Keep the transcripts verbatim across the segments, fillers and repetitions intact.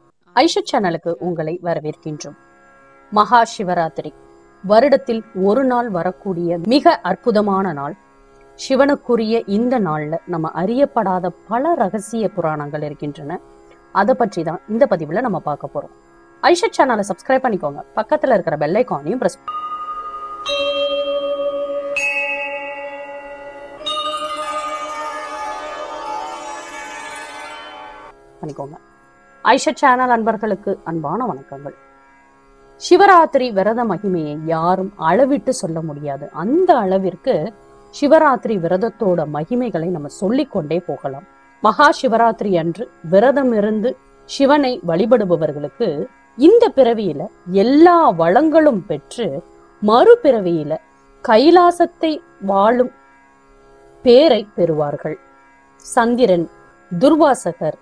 ஐஷத் சேனலுக்கு உங்களை வரவேற்கின்றோம். மகா சிவராத்திரி வருடத்தில் ஒரு நாள் வரக்கூடிய மிக அற்புதமான நாள். சிவனுக்குரிய இந்த நாள்ல நம்ம அறியப்படாத பல ரகசிய புராணங்கள் இருக்கின்றன. அதை பற்றி தான் இந்த பதிவுல நம்ம பார்க்க போறோம். ஐஷத் சேனலை சப்ஸ்கிரைப் பண்ணிக்கோங்க. பக்கத்துல இருக்கிற பெல் ஐகானையும் பிரஸ் பண்ணிக்கோங்க. ஐஷத் சேனல் அன்பர்களுக்கு அன்பான வணக்கங்கள். சிவராத்திரி விரத மகிமையை யாரும் அளவிட்டு சொல்ல முடியாது. அந்த அளவிற்கு சிவராத்திரி விரதத்தோட மகிமைகளை நம்ம சொல்லிக்கொண்டே போகலாம். மகா சிவராத்திரி அன்று விரதம் இருந்து சிவனை வழிபடுபவர்களுக்கு இந்த பிறவியில எல்லா வளங்களும் பெற்று மறுபிறவியில கைலாசத்தை வாழும் பேரை பெறுவார்கள். சந்திரன், துர்வாசகர்,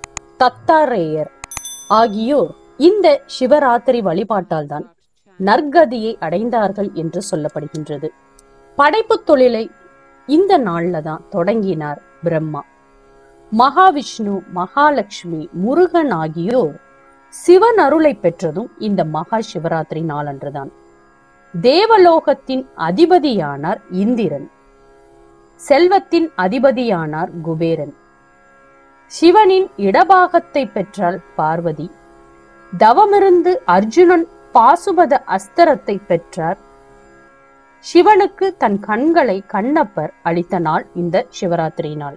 தத்தாரேயர் ஆகியோர் இந்த சிவராத்திரி வழிபாட்டால் தான் நற்கதியை அடைந்தார்கள் என்று சொல்லப்படுகின்றது. படைப்பு தொழிலை இந்த நாள்ல தான் தொடங்கினார் பிரம்மா. மகாவிஷ்ணு, மகாலட்சுமி, முருகன் ஆகியோர் சிவன் அருளை பெற்றதும் இந்த மகா சிவராத்திரி நாளன்றுதான். தேவலோகத்தின் அதிபதியானார் இந்திரன், செல்வத்தின் அதிபதியானார் குபேரன். சிவனின் இடபாகத்தை பெற்றால் பார்வதி. தவமிருந்து அர்ஜுனன் பாசுபத அஸ்திரத்தை பெற்றார். சிவனுக்கு தன் கண்களை கண்ணப்பர் அளித்த நாள் இந்த சிவராத்திரி நாள்.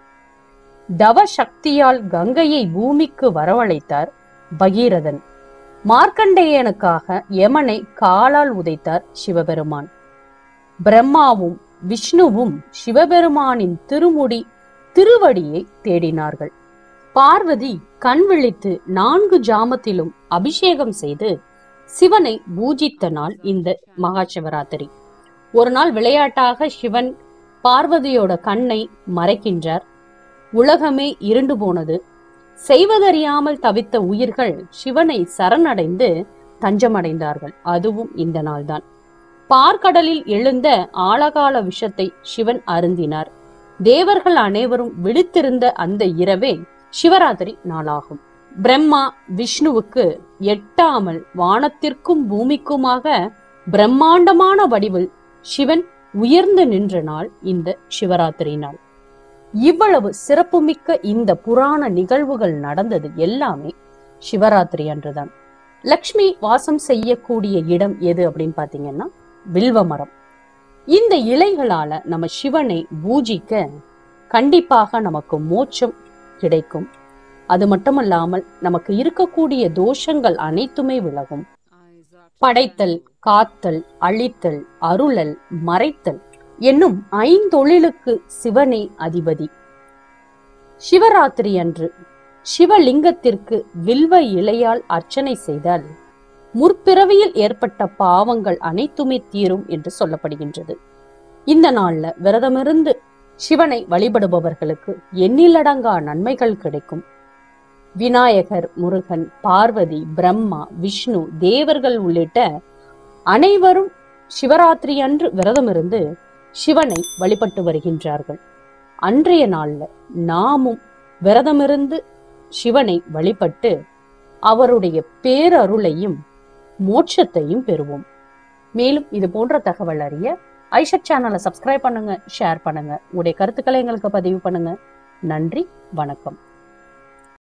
தவ சக்தியால் கங்கையை பூமிக்கு வரவழைத்தார் பகீரதன். மார்க்கண்டேயனுக்காக யமனை காலால் உதைத்தார் சிவபெருமான். பிரம்மாவும் விஷ்ணுவும் சிவபெருமானின் திருமுடி திருவடியை தேடினார்கள். பார்வதி கண் விழித்து நான்கு ஜாமத்திலும் அபிஷேகம் செய்து சிவனை பூஜித்த நாள் இந்த மகா சிவராத்திரி. ஒரு நாள் விளையாட்டாக சிவன் பார்வதியோட கண்ணை மறைக்கின்றார். உலகமே இருண்டு போனது. செய்வதறியாமல் தவித்த உயிர்கள் சிவனை சரணடைந்து தஞ்சமடைந்தார்கள். அதுவும் இந்த நாள்தான். பார்க்கடலில் எழுந்த ஆழகால விஷத்தை சிவன் அருந்தினார். தேவர்கள் அனைவரும் விழித்திருந்த அந்த இரவே சிவராத்திரி நாளாகும். பிரம்மா விஷ்ணுவுக்கு எட்டாமல் வானத்திற்கும் பூமிக்குமாக பிரம்மாண்டமான வடிவில் சிவன் உயர்ந்து நின்ற நாள் இந்த சிவராத்திரி நாள். இவ்வளவு சிறப்புமிக்க இந்த புராண நிகழ்வுகள் நடந்தது எல்லாமே சிவராத்திரி அன்றுதான். லக்ஷ்மி வாசம் செய்யக்கூடிய இடம் எது அப்படின்னு பாத்தீங்கன்னா வில்வ மரம். இந்த இலைகளால நம்ம சிவனை பூஜிக்க கண்டிப்பாக நமக்கு மோட்சம் கிடைக்கும். அது மட்டுமல்லாமல் நமக்கு இருக்கக்கூடிய தோஷங்கள் அனைத்துமே விலகும். படைத்தல், காத்தல், அழித்தல், அருளல், மறைத்தல் என்னும் ஐந்தொழிலுக்கு சிவனே அதிபதி. சிவராத்திரி அன்று சிவலிங்கத்திற்கு வில்வ இலையால் அர்ச்சனை செய்தால் முற்பிறவியில் ஏற்பட்ட பாவங்கள் அனைத்துமே தீரும் என்று சொல்லப்படுகின்றது. இந்த நாள்ல விரதமிருந்து சிவனை வழிபடுபவர்களுக்கு எண்ணிலடங்கா நன்மைகள் கிடைக்கும். விநாயகர், முருகன், பார்வதி, பிரம்மா, விஷ்ணு, தேவர்கள் உள்ளிட்ட அனைவரும் சிவராத்திரி அன்று விரதமிருந்து சிவனை வழிபட்டு வருகின்றார்கள். அன்றைய நாள்ல நாமும் விரதமிருந்து சிவனை வழிபட்டு அவருடைய பேரருளையும் மோட்சத்தையும் பெறுவோம். மேலும் இது போன்ற தகவல் அறிய ஐஷத் சேனலை சப்ஸ்கிரைப் பண்ணுங்க, ஷேர் பண்ணுங்க, உங்களுடைய கருத்துக்களை எங்களுக்கு பதிவு பண்ணுங்க. நன்றி, வணக்கம்.